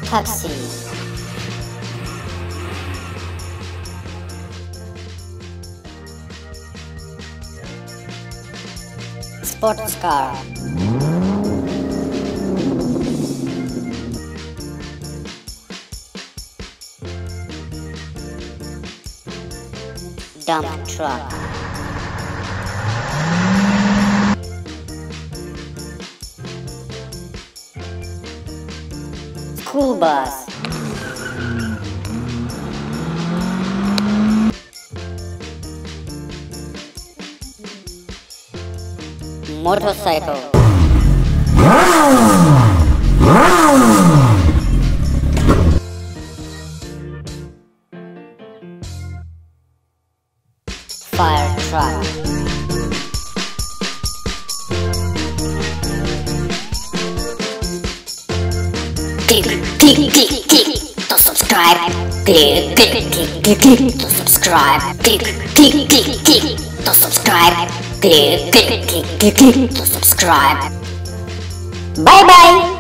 Taxi. Sports car. Dump truck. School bus. Motorcycle. Fire truck. Tick tick tick tick to subscribe. Tick tick tick tick tick to subscribe. Tick tick tick tick to subscribe. Tick tick tick tick tick to subscribe. Bye bye.